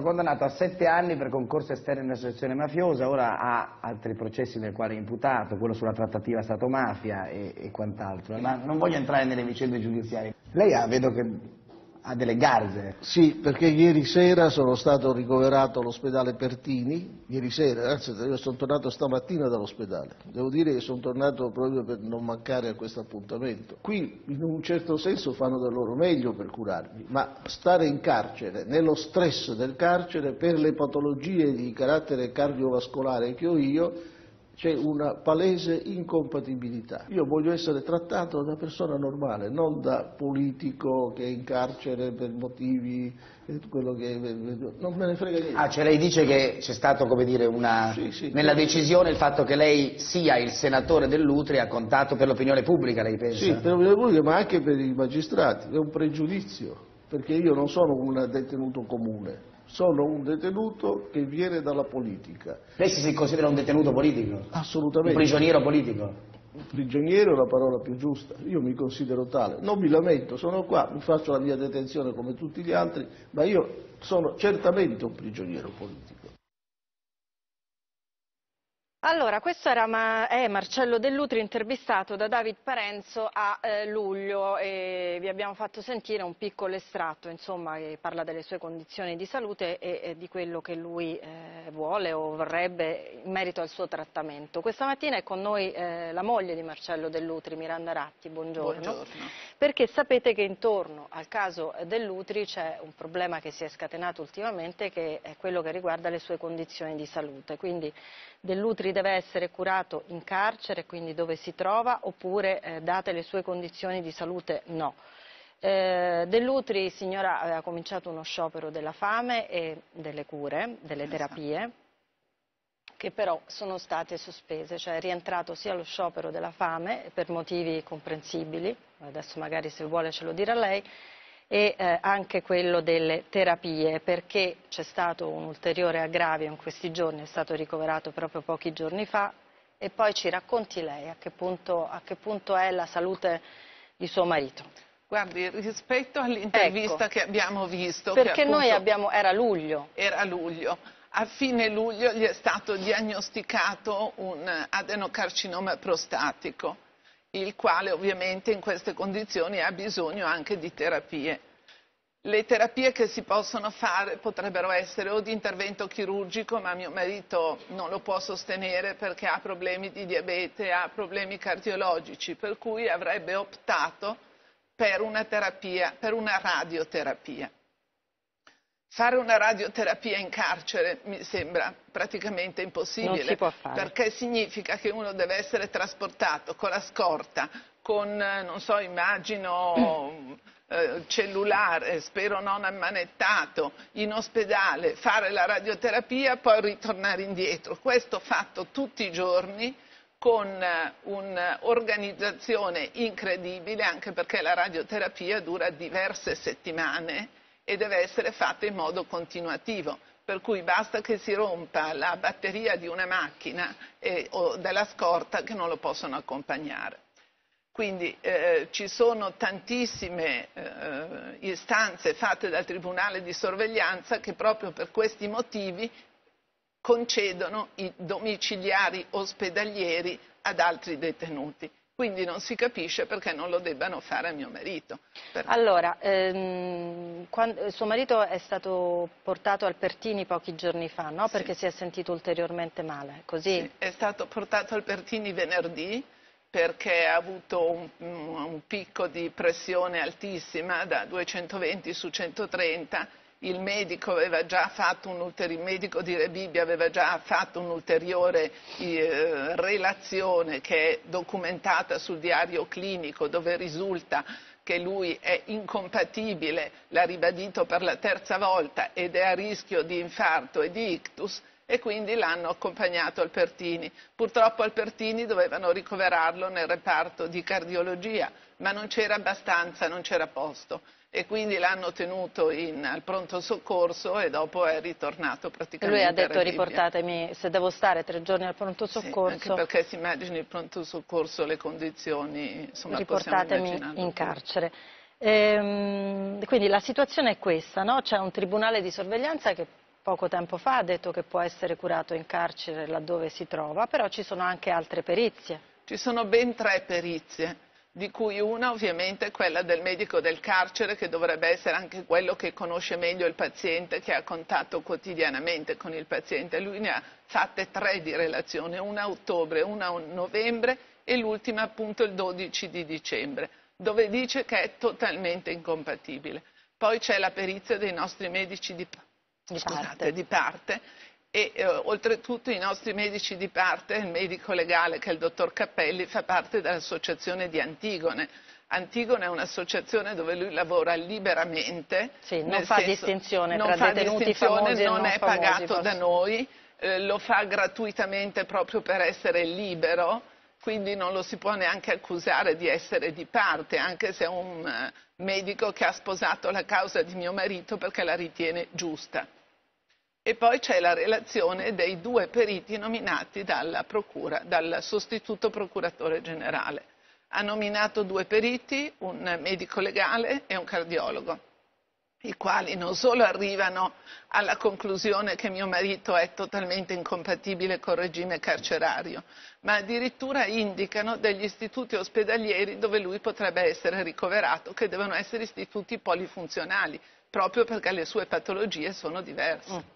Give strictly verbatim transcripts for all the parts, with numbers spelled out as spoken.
condannato a sette anni per concorso esterno in associazione mafiosa, ora ha altri processi nel quale è imputato, quello sulla trattativa Stato-mafia e, e quant'altro. Ma non voglio entrare nelle vicende giudiziarie. Lei ha, vedo che ha delle garze. Sì, perché ieri sera sono stato ricoverato all'ospedale Pertini, ieri sera, anzi io sono tornato stamattina dall'ospedale. Devo dire che sono tornato proprio per non mancare a questo appuntamento. Qui in un certo senso fanno del loro meglio per curarmi, ma stare in carcere, nello stress del carcere, per le patologie di carattere cardiovascolare che ho io, c'è una palese incompatibilità. Io voglio essere trattato da persona normale, non da politico che è in carcere per motivi, quello che non me ne frega niente. Ah, cioè lei dice che c'è stato, come dire, una sì, sì, nella decisione il fatto che lei sia il senatore dell'Utri ha contato per l'opinione pubblica, lei pensa? Sì, per l'opinione pubblica, ma anche per i magistrati, è un pregiudizio, perché io non sono un detenuto comune. Sono un detenuto che viene dalla politica. Lei si considera un detenuto politico? Assolutamente. Un prigioniero politico? Un prigioniero è la parola più giusta, io mi considero tale. Non mi lamento, sono qua, mi faccio la mia detenzione come tutti gli altri, ma io sono certamente un prigioniero politico. Allora, questo era Ma- è Marcello Dell'Utri intervistato da David Parenzo a eh, luglio e vi abbiamo fatto sentire un piccolo estratto, insomma, che parla delle sue condizioni di salute e, e di quello che lui eh, vuole o vorrebbe in merito al suo trattamento. Questa mattina è con noi eh, la moglie di Marcello Dell'Utri, Miranda Ratti, buongiorno. Buongiorno. Perché sapete che intorno al caso Dell'Utri c'è un problema che si è scatenato ultimamente, che è quello che riguarda le sue condizioni di salute. Quindi Dell'Utri deve essere curato in carcere, quindi dove si trova, oppure eh, date le sue condizioni di salute no. Eh, Dell'Utri, signora, aveva cominciato uno sciopero della fame e delle cure, delle terapie, che però sono state sospese, cioè è rientrato sia lo sciopero della fame per motivi comprensibili, adesso magari se vuole ce lo dirà lei, e eh, anche quello delle terapie, perché c'è stato un ulteriore aggravio in questi giorni, è stato ricoverato proprio pochi giorni fa, e poi ci racconti lei a che punto, a che punto è la salute di suo marito. Guardi, rispetto all'intervista Ecco, che abbiamo visto, perché che appunto noi abbiamo, era luglio. Era luglio, a fine luglio gli è stato diagnosticato un adenocarcinoma prostatico, il quale ovviamente in queste condizioni ha bisogno anche di terapie. Le terapie che si possono fare potrebbero essere o di intervento chirurgico, ma mio marito non lo può sostenere perché ha problemi di diabete, ha problemi cardiologici, per cui avrebbe optato per una terapia, per una radioterapia. Fare una radioterapia in carcere mi sembra praticamente impossibile, non si può fare, perché significa che uno deve essere trasportato con la scorta, con, non so, immagino eh, cellulare, spero non ammanettato, in ospedale, fare la radioterapia, poi ritornare indietro. Questo fatto tutti i giorni, con un'organizzazione incredibile, anche perché la radioterapia dura diverse settimane e deve essere fatta in modo continuativo, per cui basta che si rompa la batteria di una macchina e, o della scorta che non lo possono accompagnare. Quindi eh, ci sono tantissime eh, istanze fatte dal Tribunale di sorveglianza che proprio per questi motivi concedono i domiciliari ospedalieri ad altri detenuti. Quindi non si capisce perché non lo debbano fare a mio marito. Per... Allora, ehm, quando, suo marito è stato portato al Pertini pochi giorni fa, no? Perché sì. si è sentito ulteriormente male, così? Sì, è stato portato al Pertini venerdì perché ha avuto un, un picco di pressione altissima da duecentoventi su centotrenta. Il medico aveva già fatto un ulteriore, il medico di Rebibbia aveva già fatto un'ulteriore eh, relazione che è documentata sul diario clinico, dove risulta che lui è incompatibile, l'ha ribadito per la terza volta, ed è a rischio di infarto e di ictus, e quindi l'hanno accompagnato al Pertini. Purtroppo al Pertini dovevano ricoverarlo nel reparto di cardiologia, ma non c'era abbastanza, non c'era posto. E quindi l'hanno tenuto in, al pronto soccorso e dopo è ritornato praticamente. Lui ha detto: a Rebibbia. Riportatemi, se devo stare tre giorni al pronto soccorso. Sì, anche perché si immagini il pronto soccorso, le condizioni, insomma, riportatemi in carcere. Ehm, quindi la situazione è questa, no? C'è un tribunale di sorveglianza che poco tempo fa ha detto che può essere curato in carcere laddove si trova, però ci sono anche altre perizie. Ci sono ben tre perizie, di cui una ovviamente è quella del medico del carcere, che dovrebbe essere anche quello che conosce meglio il paziente, che ha contatto quotidianamente con il paziente. Lui ne ha fatte tre di relazione, una a ottobre, una a novembre e l'ultima appunto il dodici di dicembre, dove dice che è totalmente incompatibile. Poi c'è la perizia dei nostri medici di, Di scusate, parte. di parte e eh, oltretutto i nostri medici di parte, il medico legale che è il dottor Cappelli, fa parte dell'associazione di Antigone. Antigone è un'associazione dove lui lavora liberamente, Sì, non nel fa senso, distinzione non tra fa detenuti distinzione, famosi e non non è famosi, pagato forse. da noi, eh, lo fa gratuitamente proprio per essere libero, quindi non lo si può neanche accusare di essere di parte, anche se è un eh, medico che ha sposato la causa di mio marito perché la ritiene giusta. E poi c'è la relazione dei due periti nominati dalla procura, dal sostituto procuratore generale. Ha nominato due periti, un medico legale e un cardiologo, i quali non solo arrivano alla conclusione che mio marito è totalmente incompatibile col regime carcerario, ma addirittura indicano degli istituti ospedalieri dove lui potrebbe essere ricoverato, che devono essere istituti polifunzionali, proprio perché le sue patologie sono diverse. Mm.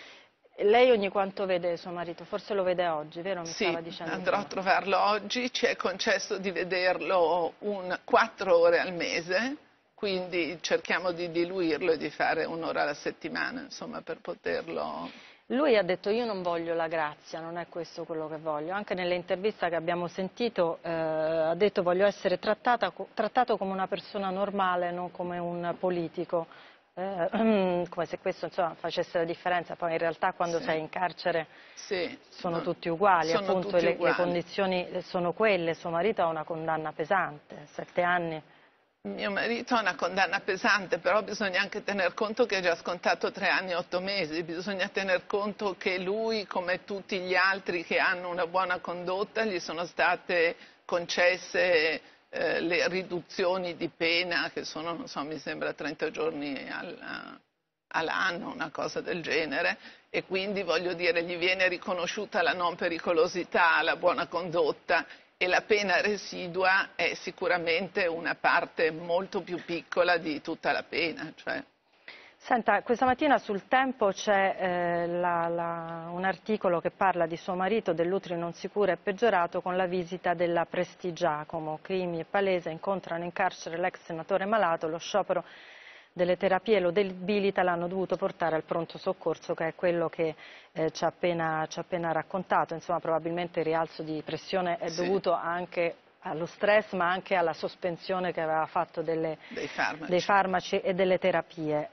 Lei ogni quanto vede suo marito? Forse lo vede oggi, vero? Mi Sì, stava dicendo andrò prima. a trovarlo oggi, ci è concesso di vederlo un, quattro ore al mese, quindi cerchiamo di diluirlo e di fare un'ora alla settimana, insomma, per poterlo... Lui ha detto io non voglio la grazia, non è questo quello che voglio. Anche nell'intervista che abbiamo sentito eh, ha detto voglio essere trattata, trattato come una persona normale, non come un politico. Eh, come se questo insomma, facesse la differenza, poi in realtà quando Sì. sei in carcere Sì, sono no, tutti uguali, sono appunto tutti le, uguali. le condizioni sono quelle, suo marito ha una condanna pesante, sette anni. Mio marito ha una condanna pesante, però bisogna anche tener conto che ha già scontato tre anni e otto mesi, bisogna tener conto che lui, come tutti gli altri che hanno una buona condotta, gli sono state concesse eh, le riduzioni di pena, che sono, non so, mi sembra trenta giorni al, all'anno, una cosa del genere, e quindi voglio dire, gli viene riconosciuta la non pericolosità, la buona condotta, e la pena residua è sicuramente una parte molto più piccola di tutta la pena. Cioè. Senta, questa mattina sul Tempo c'è eh, un articolo che parla di suo marito, dell'utero non sicuro e peggiorato, con la visita della Prestigiacomo. Crimi e Palese incontrano in carcere l'ex senatore malato, lo sciopero delle terapie lo debilita, l'hanno dovuto portare al pronto soccorso, che è quello che eh, ci ha appena, ci ha appena raccontato. Insomma, probabilmente il rialzo di pressione è Sì. dovuto anche allo stress, ma anche alla sospensione che aveva fatto delle, dei, farmaci. dei farmaci e delle terapie.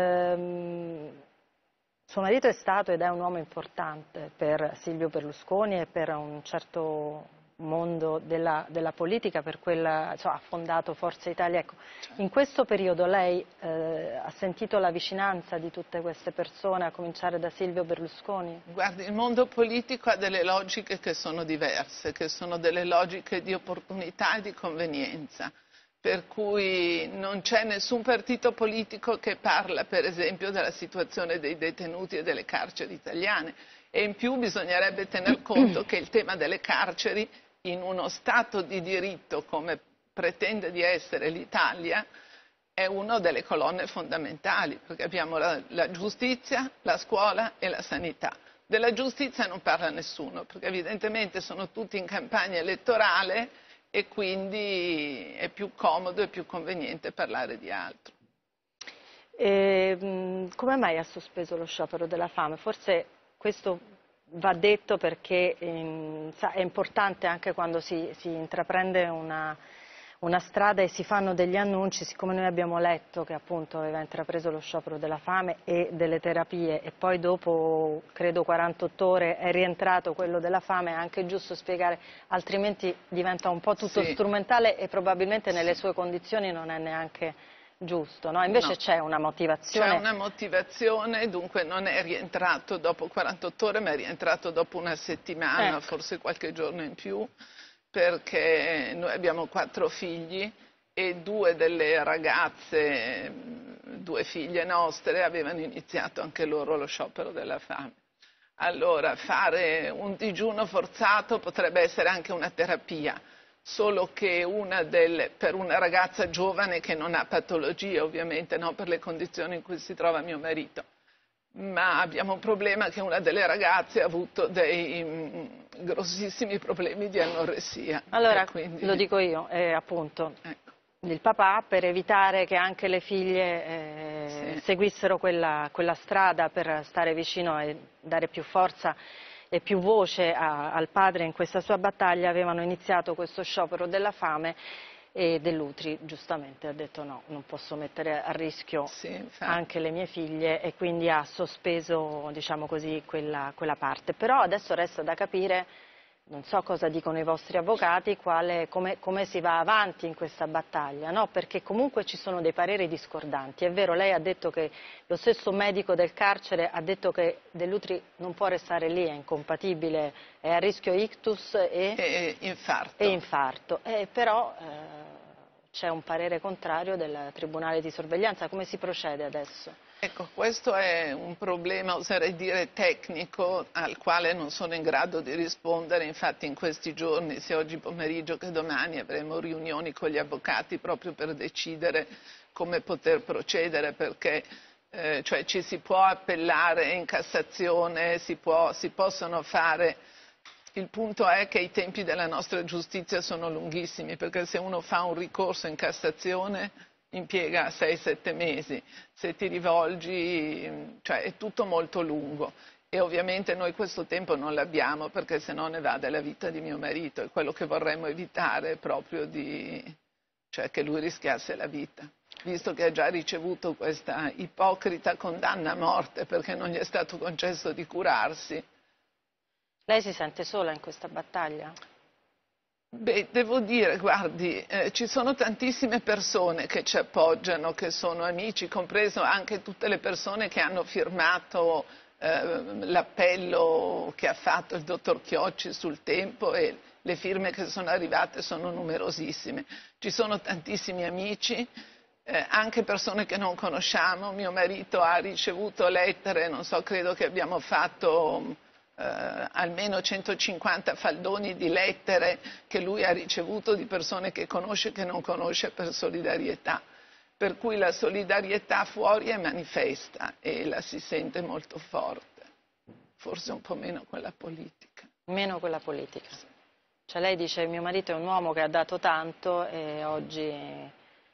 Ehm, suo marito è stato ed è un uomo importante per Silvio Berlusconi e per un certo mondo della, della politica, per quella, insomma, ha fondato Forza Italia. Ecco, in questo periodo lei eh, ha sentito la vicinanza di tutte queste persone, a cominciare da Silvio Berlusconi? Guardi, il mondo politico ha delle logiche che sono diverse, che sono delle logiche di opportunità e di convenienza, per cui non c'è nessun partito politico che parla, per esempio, della situazione dei detenuti e delle carceri italiane, e in più bisognerebbe tener conto che il tema delle carceri in uno Stato di diritto come pretende di essere l'Italia è una delle colonne fondamentali, perché abbiamo la, la giustizia, la scuola e la sanità. Della giustizia non parla nessuno, perché evidentemente sono tutti in campagna elettorale e quindi è più comodo e più conveniente parlare di altro. E, come mai ha sospeso lo sciopero della fame? Forse questo va detto perché eh, è importante anche quando si, si intraprende una, una strada e si fanno degli annunci, siccome noi abbiamo letto che appunto aveva intrapreso lo sciopero della fame e delle terapie e poi dopo credo quarantotto ore è rientrato quello della fame, è anche giusto spiegare, altrimenti diventa un po' tutto Sì. strumentale e probabilmente nelle sue condizioni non è neanche giusto, no? Invece No. c'è una motivazione. C'è una motivazione, dunque non è rientrato dopo quarantotto ore, ma è rientrato dopo una settimana, Ecco. forse qualche giorno in più, perché noi abbiamo quattro figli e due delle ragazze due figlie nostre avevano iniziato anche loro lo sciopero della fame. Allora, fare un digiuno forzato potrebbe essere anche una terapia, solo che una delle, per una ragazza giovane che non ha patologie, ovviamente, no, per le condizioni in cui si trova mio marito. Ma abbiamo un problema che una delle ragazze ha avuto dei mh, grossissimi problemi di anoressia. Allora, quindi... lo dico io, eh, appunto, ecco. il papà, per evitare che anche le figlie eh, Sì. seguissero quella, quella strada per stare vicino e dare più forza e più voce a, al padre in questa sua battaglia, avevano iniziato questo sciopero della fame. E Dell'Utri giustamente ha detto no, non posso mettere a rischio sì, anche le mie figlie, e quindi ha sospeso, diciamo così, quella, quella parte. Però adesso resta da capire, non so cosa dicono i vostri avvocati, quale, come, come si va avanti in questa battaglia, no? Perché comunque ci sono dei pareri discordanti. È vero, lei ha detto che lo stesso medico del carcere ha detto che Dell'Utri non può restare lì, è incompatibile, è a rischio ictus e, e infarto. E infarto. Eh, però eh, c'è un parere contrario del Tribunale di sorveglianza. Come si procede adesso? Ecco, questo è un problema, oserei dire, tecnico, al quale non sono in grado di rispondere. Infatti in questi giorni, sia oggi pomeriggio che domani, avremo riunioni con gli avvocati proprio per decidere come poter procedere, perché eh, cioè, ci si può appellare in Cassazione, si, può, si possono fare... Il punto è che i tempi della nostra giustizia sono lunghissimi, perché se uno fa un ricorso in Cassazione impiega sei sette mesi, se ti rivolgi, cioè è tutto molto lungo, e ovviamente noi questo tempo non l'abbiamo, perché se no ne va della vita di mio marito, e quello che vorremmo evitare è proprio di, cioè che lui rischiasse la vita, visto che ha già ricevuto questa ipocrita condanna a morte perché non gli è stato concesso di curarsi. Lei si sente sola in questa battaglia? Beh, devo dire, guardi, eh, ci sono tantissime persone che ci appoggiano, che sono amici, compreso anche tutte le persone che hanno firmato eh, l'appello che ha fatto il dottor Chiocci sul Tempo, e le firme che sono arrivate sono numerosissime. Ci sono tantissimi amici, eh, anche persone che non conosciamo. Mio marito ha ricevuto lettere, non so, credo che abbiamo fatto... Uh, almeno centocinquanta faldoni di lettere che lui ha ricevuto di persone che conosce e che non conosce, per solidarietà. Per cui la solidarietà fuori è manifesta e la si sente molto forte, forse un po' meno quella politica. Meno quella politica. Cioè lei dice mio marito è un uomo che ha dato tanto e oggi...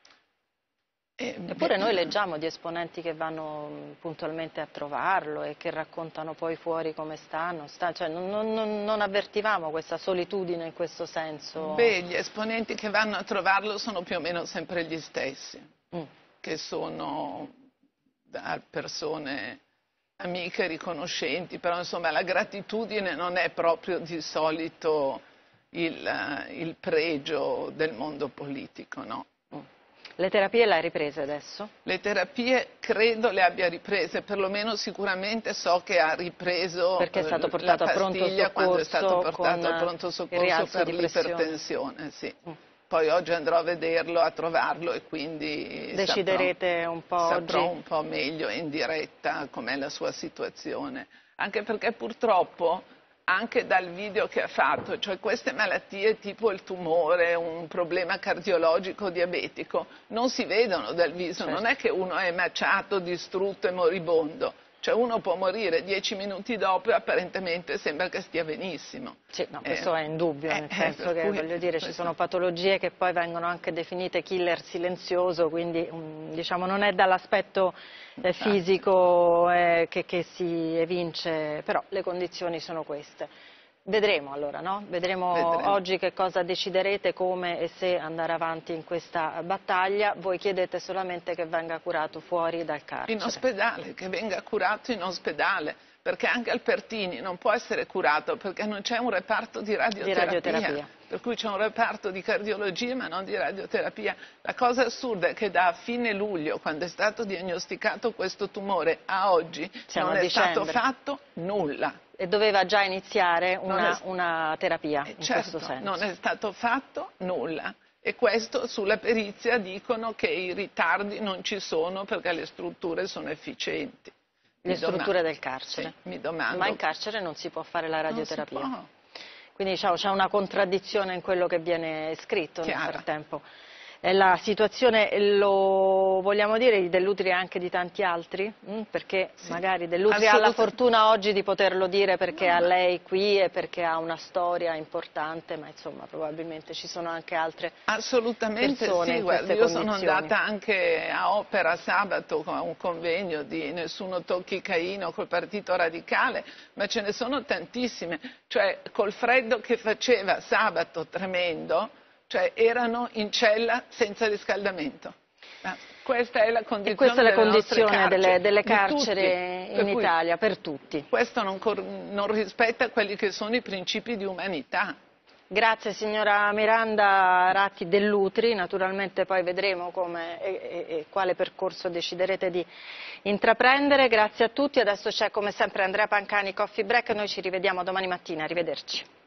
Eppure noi leggiamo di esponenti che vanno puntualmente a trovarlo e che raccontano poi fuori come stanno, sta, cioè non, non, non avvertivamo questa solitudine in questo senso? Beh, gli esponenti che vanno a trovarlo sono più o meno sempre gli stessi, mm. che sono da persone amiche, riconoscenti, però insomma la gratitudine non è proprio di solito il, il pregio del mondo politico, no? Le terapie le ha riprese adesso? Le terapie credo le abbia riprese, perlomeno sicuramente so che ha ripreso perché è stato portato la a pronto pastiglia quando è stato portato a pronto soccorso per l'ipertensione. Sì. Mm. Poi oggi andrò a vederlo, a trovarlo, e quindi deciderete saprò, un po' saprò oggi? un po' meglio in diretta com'è la sua situazione. Anche perché purtroppo, anche dal video che ha fatto, cioè queste malattie tipo il tumore, un problema cardiologico diabetico, non si vedono dal viso, certo. Non è che uno è emaciato, distrutto e moribondo, cioè uno può morire dieci minuti dopo e apparentemente sembra che stia benissimo. Sì, no, questo eh, è indubbio, nel eh, senso che, cui, voglio dire, ci sono patologie che poi vengono anche definite killer silenzioso, quindi um, diciamo non è dall'aspetto eh, fisico eh, che, che si evince, però le condizioni sono queste. Vedremo allora, no? Vedremo, Vedremo oggi che cosa deciderete, come e se andare avanti in questa battaglia. Voi chiedete solamente che venga curato fuori dal carcere. In ospedale, che venga curato in ospedale, perché anche al Pertini non può essere curato, perché non c'è un reparto di radioterapia, di radioterapia. Per cui c'è un reparto di cardiologia ma non di radioterapia. La cosa assurda è che da fine luglio, quando è stato diagnosticato questo tumore, a oggi Siamo non a è dicembre. stato fatto nulla. E doveva già iniziare una, è... una terapia, eh, in certo, questo senso. Non è stato fatto nulla. E questo sulla perizia dicono che i ritardi non ci sono perché le strutture sono efficienti. Le Mi strutture domando, del carcere. Sì, mi domando. Ma in carcere non si può fare la radioterapia. Non si può. Quindi diciamo, c'è una contraddizione in quello che viene scritto Chiara. nel frattempo. E la situazione, lo vogliamo dire, dell'Utri e anche di tanti altri? Mm? Perché Sì. magari dell'Utri ha la Assoluta- fortuna oggi di poterlo dire perché No, ha ma- lei qui e perché ha una storia importante, ma insomma probabilmente ci sono anche altre Assolutamente persone sì, in guarda, queste io sono condizioni. andata anche a Opera sabato a un convegno di Nessuno tocchi Caino col Partito Radicale, ma ce ne sono tantissime, cioè col freddo che faceva sabato tremendo, cioè erano in cella senza riscaldamento. Ma questa è la condizione E questa è la delle nostre condizione delle, carceri, delle di carceri tutti. Per in cui Italia, per tutti. questo non, cor- non rispetta quelli che sono i principi di umanità. Grazie signora Miranda Ratti dell'Utri, naturalmente poi vedremo come e, e, e quale percorso deciderete di intraprendere. Grazie a tutti, adesso c'è come sempre Andrea Pancani, Coffee Break, noi ci rivediamo domani mattina, arrivederci.